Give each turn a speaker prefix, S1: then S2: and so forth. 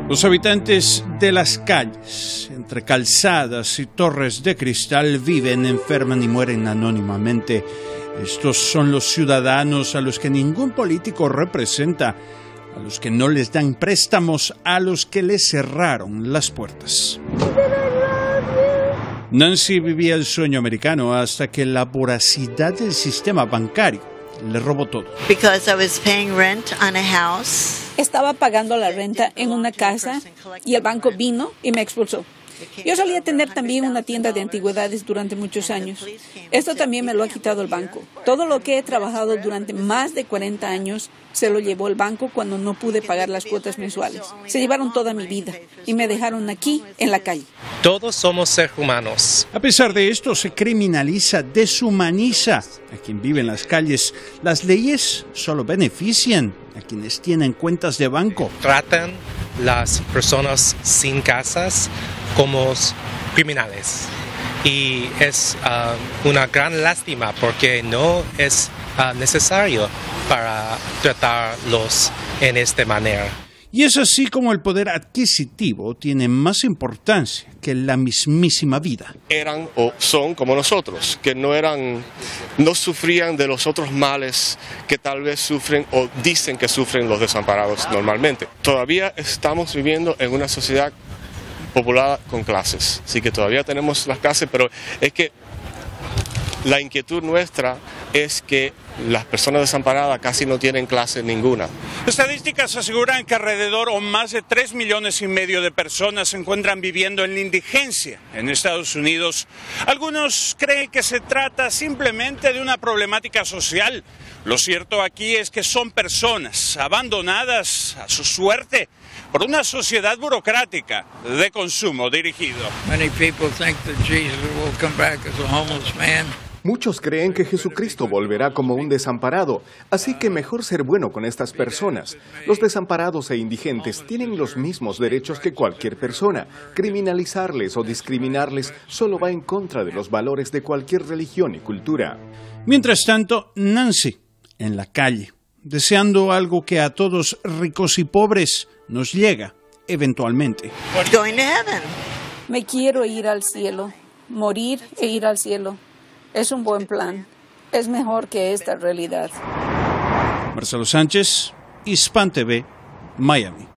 S1: Los habitantes de las calles, entre calzadas y torres de cristal, viven, enferman y mueren anónimamente. Estos son los ciudadanos a los que ningún político representa, a los que no les dan préstamos, a los que les cerraron las puertas. Nancy vivía el sueño americano hasta que la voracidad del sistema bancario le robó todo.
S2: Because I was paying rent on a house.
S3: Estaba pagando la renta en una casa y el banco vino y me expulsó. Yo solía tener también una tienda de antigüedades durante muchos años. Esto también me lo ha quitado el banco. Todo lo que he trabajado durante más de 40 años se lo llevó el banco cuando no pude pagar las cuotas mensuales. Se llevaron toda mi vida y me dejaron aquí, en la calle.
S4: Todos somos seres humanos.
S1: A pesar de esto, se criminaliza, deshumaniza a quien vive en las calles. Las leyes solo benefician a quienes tienen cuentas de banco.
S4: Tratan las personas sin casas como criminales. Y es una gran lástima porque no es necesario para tratarlos en esta manera.
S1: Y es así como el poder adquisitivo tiene más importancia que la mismísima vida.
S5: Eran o son como nosotros, que no sufrían de los otros males que tal vez sufren o dicen que sufren los desamparados normalmente. Todavía estamos viviendo en una sociedad poblada con clases, así que todavía tenemos las clases, pero es que la inquietud nuestra es que las personas desamparadas casi no tienen clase ninguna.
S6: Estadísticas aseguran que alrededor o más de 3,5 millones de personas se encuentran viviendo en la indigencia en Estados Unidos. Algunos creen que se trata simplemente de una problemática social. Lo cierto aquí es que son personas abandonadas a su suerte por una sociedad burocrática de consumo dirigido.
S7: Muchos creen que Jesucristo volverá como un desamparado, así que mejor ser bueno con estas personas. Los desamparados e indigentes tienen los mismos derechos que cualquier persona. Criminalizarles o discriminarles solo va en contra de los valores de cualquier religión y cultura.
S1: Mientras tanto, Nancy, en la calle, deseando algo que a todos, ricos y pobres, nos llega eventualmente.
S2: Going to heaven.
S3: Me quiero ir al cielo, morir e ir al cielo. Es un buen plan. Es mejor que esta realidad.
S1: Marcelo Sánchez, Hispan TV, Miami.